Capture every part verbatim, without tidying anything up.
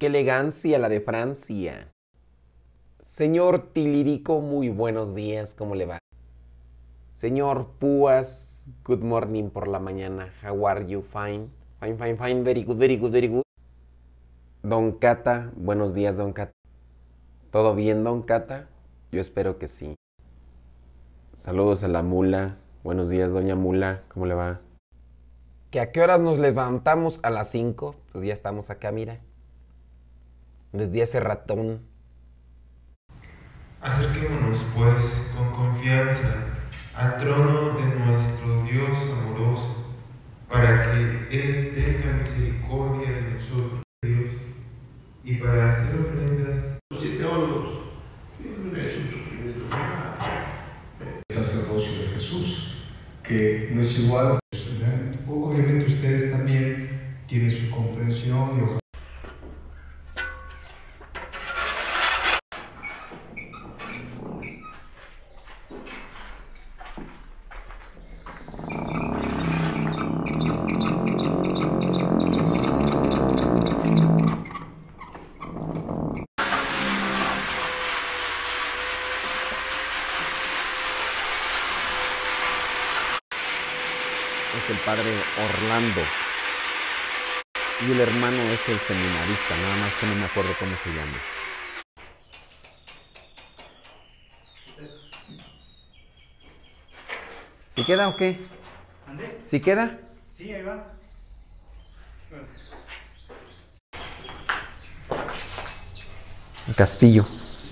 qué elegancia la de Francia. Señor Tilirico, muy buenos días, ¿cómo le va? Señor Púas, good morning por la mañana. How are you? Fine. Fine, fine, fine. Very good, very good, very good. Don Cata, buenos días, Don Cata. ¿Todo bien, Don Cata? Yo espero que sí. Saludos a la mula. Buenos días, Doña Mula. ¿Cómo le va? ¿Que a qué horas nos levantamos? A las cinco. Pues ya estamos acá, mira. Desde hace ratón. Acerquémonos, pues, con confianza al trono de nuestro Dios amoroso, para que Él tenga misericordia de nosotros, Dios, y para hacer ofrendas. Los teólogos tienen es un sufrimiento más. El sacerdocio de Jesús, que no es igual. Obviamente ustedes también tienen su comprensión y ojalá. Es el padre Orlando. Y el hermano es el seminarista, nada más que no me acuerdo cómo se llama. ¿Sí queda o qué? ¿Ande? ¿Sí queda? Sí, ahí va. Bueno. Castillo.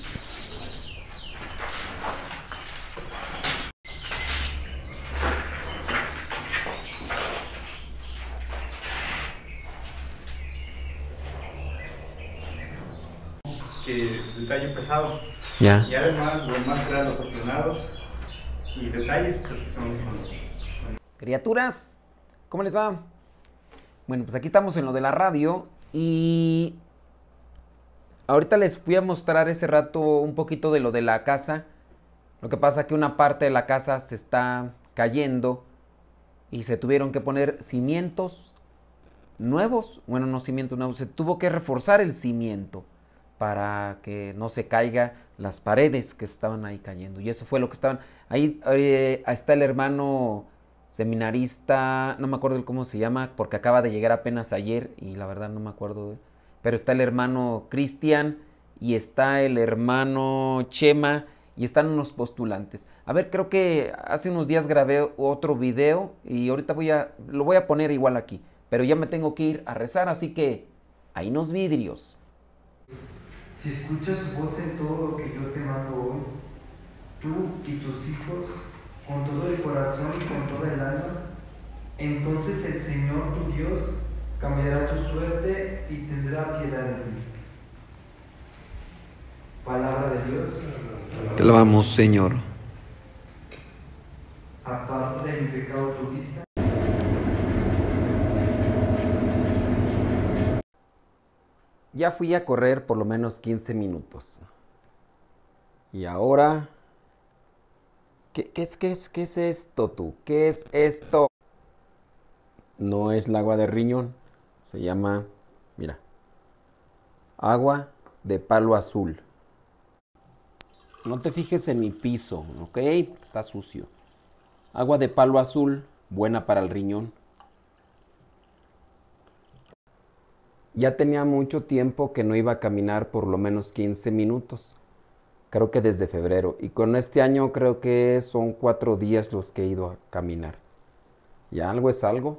Que detalle pesado. Ya. Y además los más eran los aplanados y detalles pues que son los... Criaturas, ¿cómo les va? Bueno, pues aquí estamos en lo de la radio y ahorita les fui a mostrar ese rato un poquito de lo de la casa. Lo que pasa es que una parte de la casa se está cayendo y se tuvieron que poner cimientos nuevos. Bueno, no cimientos nuevos, se tuvo que reforzar el cimiento para que no se caiga las paredes que estaban ahí cayendo. Y eso fue lo que estaban... Ahí eh, está el hermano seminarista, no me acuerdo cómo se llama, porque acaba de llegar apenas ayer y la verdad no me acuerdo. Pero está el hermano Cristian y está el hermano Chema y están unos postulantes. A ver, creo que hace unos días grabé otro video y ahorita voy a... Lo voy a poner igual aquí. Pero ya me tengo que ir a rezar, así que... Ahí nos vidrios. Si escuchas su voz en todo lo que yo te mando hoy, tú y tus hijos, con todo el corazón y con toda el alma, entonces el Señor tu Dios cambiará tu suerte y tendrá piedad de ti. Palabra de Dios. Te alabamos, Señor. Aparte de mi pecado tuviste. Ya fui a correr por lo menos quince minutos. Y ahora... ¿Qué, qué, es, qué, es, ¿Qué es esto tú? ¿Qué es esto? No es el agua de riñón. Se llama... Mira. Agua de palo azul. No te fijes en mi piso, ¿ok? Está sucio. Agua de palo azul, buena para el riñón. Ya tenía mucho tiempo que no iba a caminar por lo menos quince minutos. Creo que desde febrero. Y con este año creo que son cuatro días los que he ido a caminar. ¿Ya algo es algo?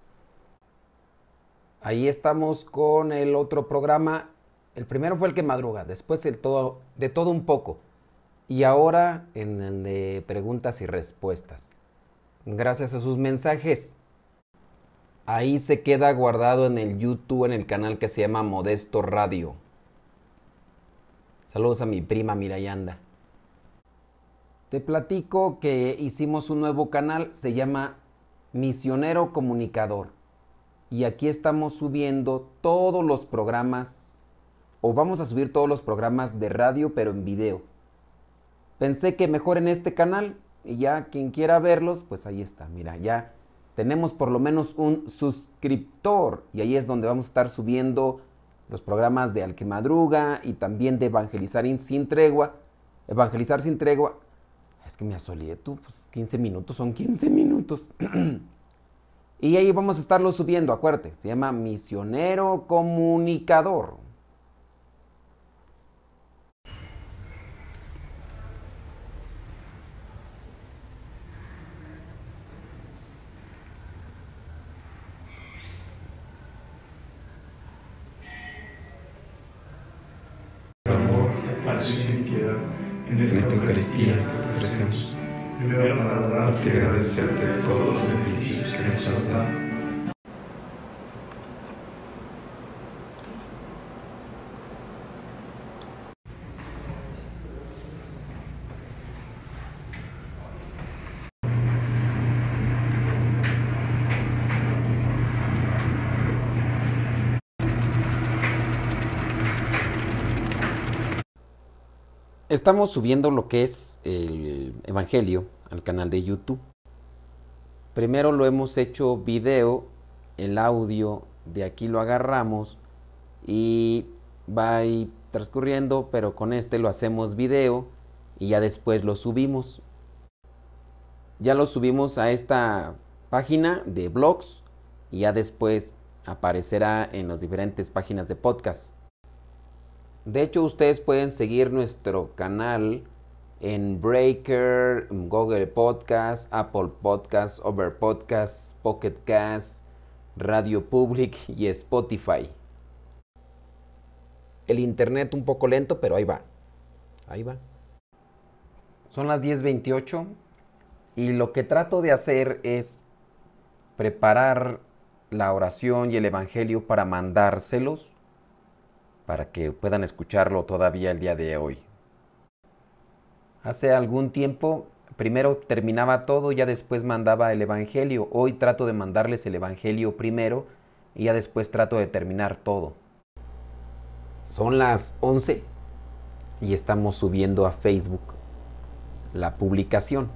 Ahí estamos con el otro programa. El primero fue el que madruga, después el todo, de todo un poco. Y ahora en el de preguntas y respuestas. Gracias a sus mensajes. Ahí se queda guardado en el YouTube, en el canal que se llama Modesto Radio. Saludos a mi prima Mirayanda. Te platico que hicimos un nuevo canal, se llama Misionero Comunicador. Y aquí estamos subiendo todos los programas, o vamos a subir todos los programas de radio, pero en video. Pensé que mejor en este canal, y ya quien quiera verlos, pues ahí está, mira, ya tenemos por lo menos un suscriptor y ahí es donde vamos a estar subiendo los programas de Al que Madruga y también de Evangelizar Sin Tregua. Evangelizar Sin Tregua. Es que me asolé tú, pues quince minutos son quince minutos. Y ahí vamos a estarlo subiendo, acuérdate. Se llama Misionero Comunicador. Amor y atención y piedad en esta Eucaristía que ofrecemos. Primero para adorarte y agradecerte todos los beneficios que nos has dado. Estamos subiendo lo que es el Evangelio al canal de YouTube. Primero lo hemos hecho video, el audio de aquí lo agarramos y va ahí transcurriendo, pero con este lo hacemos video y ya después lo subimos. Ya lo subimos a esta página de blogs y ya después aparecerá en las diferentes páginas de podcast. De hecho, ustedes pueden seguir nuestro canal en Breaker, Google Podcast, Apple Podcast, Over Podcast, Pocket Cast, Radio Public y Spotify. El internet un poco lento, pero ahí va. Ahí va. Son las diez veintiocho y lo que trato de hacer es preparar la oración y el evangelio para mandárselos, para que puedan escucharlo todavía el día de hoy. Hace algún tiempo, primero terminaba todo, ya después mandaba el evangelio. Hoy trato de mandarles el evangelio primero y ya después trato de terminar todo. Son las once y estamos subiendo a Facebook la publicación.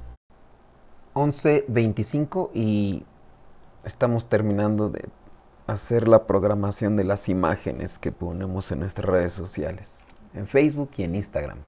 once veinticinco y estamos terminando de hacer la programación de las imágenes que ponemos en nuestras redes sociales, en Facebook y en Instagram.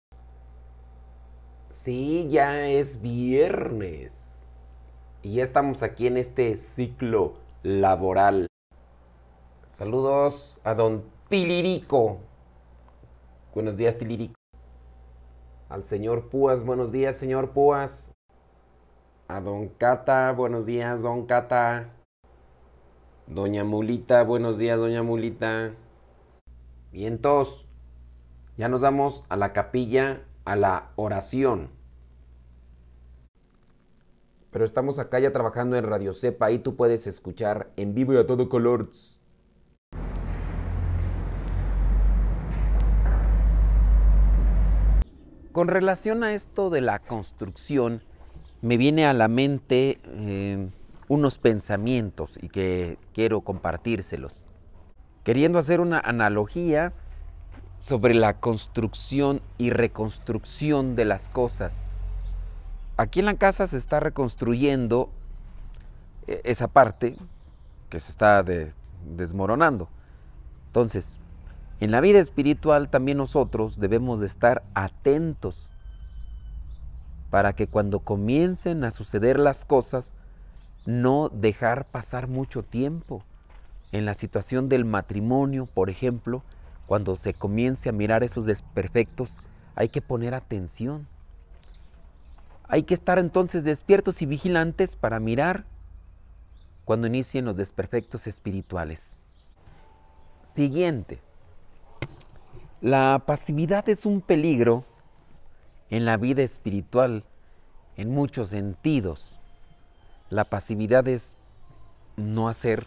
Sí, ya es viernes y ya estamos aquí en este ciclo laboral. Saludos a don Tilirico. Buenos días, Tilirico. Al señor Púas, buenos días, señor Púas. A don Cata, buenos días, don Cata. Doña Mulita, buenos días, doña Mulita. Vientos, ya nos vamos a la capilla, a la oración. Pero estamos acá ya trabajando en Radio Cepa, ahí tú puedes escuchar en vivo y a todo color. Con relación a esto de la construcción, me viene a la mente eh, unos pensamientos y que quiero compartírselos. Queriendo hacer una analogía sobre la construcción y reconstrucción de las cosas. Aquí en la casa se está reconstruyendo esa parte que se está de, desmoronando. Entonces, en la vida espiritual también nosotros debemos de estar atentos para que cuando comiencen a suceder las cosas, no dejar pasar mucho tiempo. En la situación del matrimonio, por ejemplo, cuando se comience a mirar esos desperfectos, hay que poner atención. Hay que estar entonces despiertos y vigilantes para mirar cuando inicien los desperfectos espirituales. Siguiente. La pasividad es un peligro en la vida espiritual en muchos sentidos. La pasividad es no hacer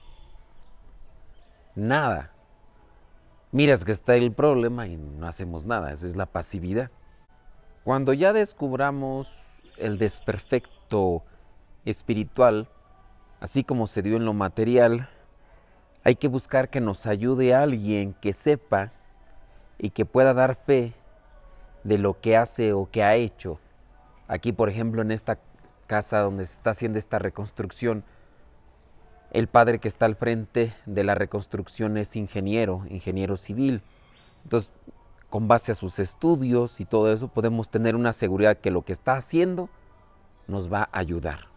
nada. Miras que está el problema y no hacemos nada. Esa es la pasividad. Cuando ya descubramos el desperfecto espiritual, así como se dio en lo material, hay que buscar que nos ayude alguien que sepa y que pueda dar fe de lo que hace o que ha hecho. Aquí, por ejemplo, en esta casa donde se está haciendo esta reconstrucción, El padre que está al frente de la reconstrucción es ingeniero, ingeniero civil. Entonces, con base a sus estudios y todo eso, podemos tener una seguridad que lo que está haciendo nos va a ayudar.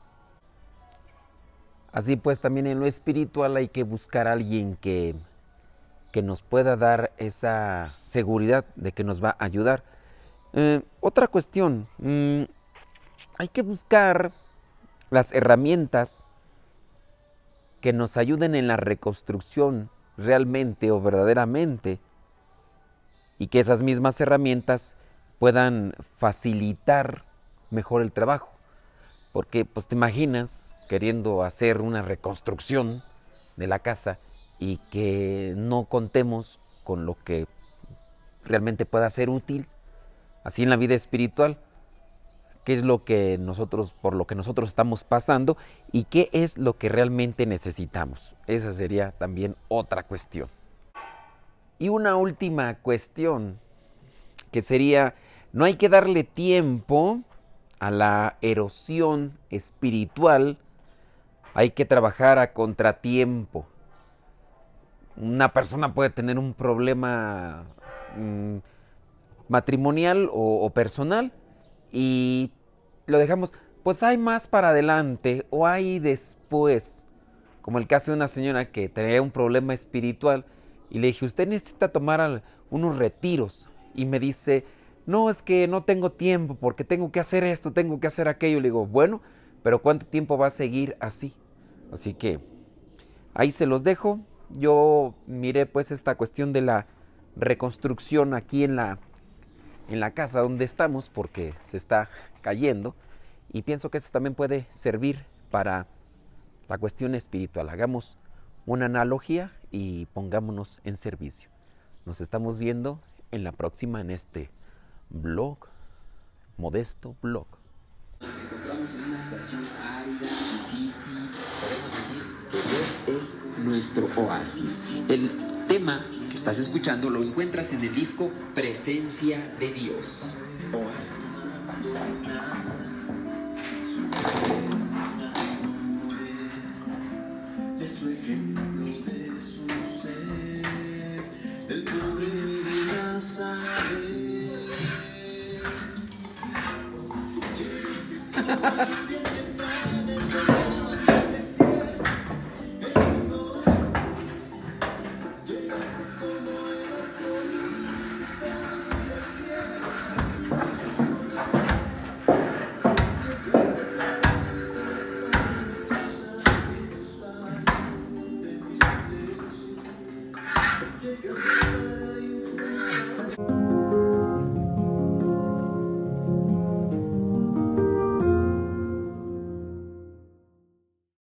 Así pues, también en lo espiritual hay que buscar a alguien que, que nos pueda dar esa seguridad de que nos va a ayudar. Eh, otra cuestión, mmm, hay que buscar las herramientas que nos ayuden en la reconstrucción realmente o verdaderamente, y que esas mismas herramientas puedan facilitar mejor el trabajo. Porque pues te imaginas queriendo hacer una reconstrucción de la casa y que no contemos con lo que realmente pueda ser útil. Así en la vida espiritual, qué es lo que nosotros, por lo que nosotros estamos pasando y qué es lo que realmente necesitamos. Esa sería también otra cuestión. Y una última cuestión, que sería, no hay que darle tiempo a la erosión espiritual, hay que trabajar a contratiempo. Una persona puede tener un problema mmm, matrimonial o, o personal y lo dejamos, pues hay más para adelante o hay después. Como el caso de una señora que tenía un problema espiritual y le dije, usted necesita tomar unos retiros. Y me dice, no, es que no tengo tiempo porque tengo que hacer esto, tengo que hacer aquello. Le digo, bueno, pero ¿cuánto tiempo va a seguir así? Así que ahí se los dejo. Yo miré pues esta cuestión de la reconstrucción aquí en la, en la casa donde estamos porque se está cayendo. Y pienso que eso también puede servir para la cuestión espiritual. Hagamos una analogía y pongámonos en servicio. Nos estamos viendo en la próxima en este blog, modesto blog. Nos encontramos en una estación árida, difícil, podemos decir que Dios es nuestro oasis. El tema que estás escuchando lo encuentras en el disco Presencia de Dios. Oasis. Es su ejemplo de su ser, el pobre de Nazaret. Take a